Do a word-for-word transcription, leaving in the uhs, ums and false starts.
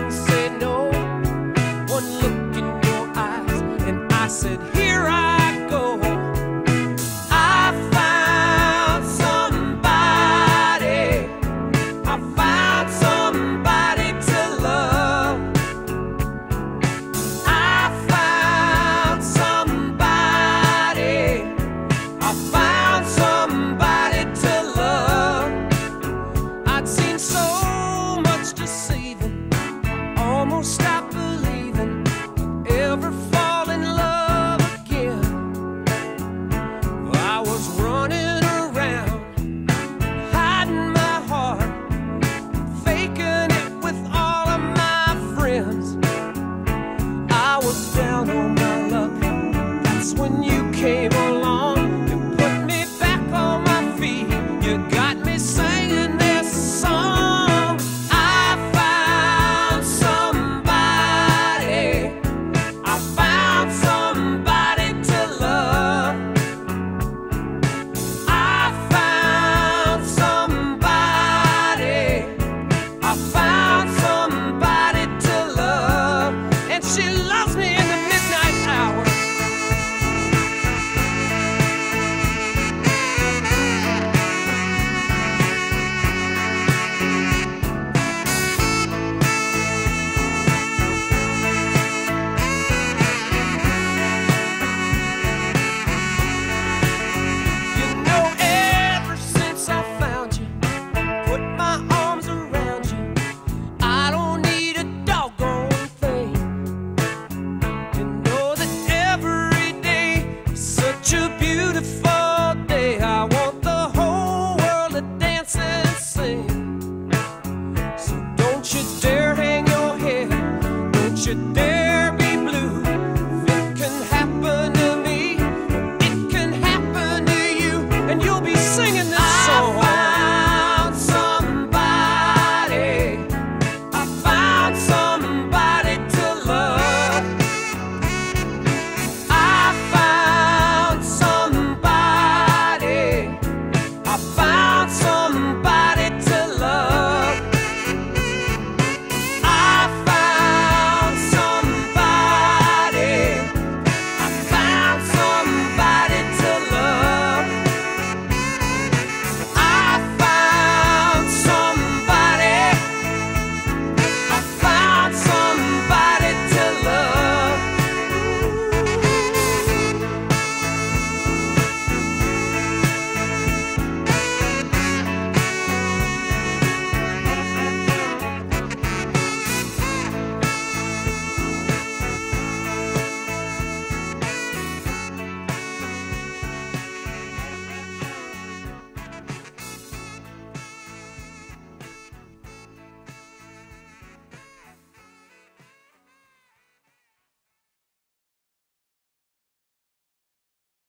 couldn't say no. One look in your eyes, and I said, here I go. I found somebody. I found somebody to love. I found somebody. I found somebody to love. I'd seen so much deceiving, almost stopped believing I'd ever fall in love again. I was running around, hiding my heart, faking it with all of my friends. I was down on my luck, that's when you came along. You put me back on my feet, you got me singing this song. I found somebody. I found somebody to love. I found somebody. I found somebody to love. And she loves me in the midnight hour. You know, ever since I found you, put my arms around you, I don't need a doggone thing. You know that every day is such a beautiful day. I want the whole world to dance and sing. So don't you dare hang your head, don't you dare